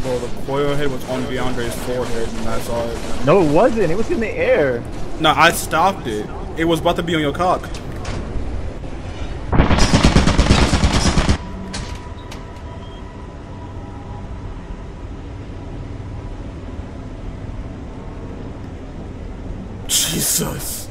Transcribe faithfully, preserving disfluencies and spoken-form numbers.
Bro, the coil head was on DeAndre's forehead, and that's all. No, it wasn't. It was in the air. No, I stopped it. It was about to be on your cock. Jesus.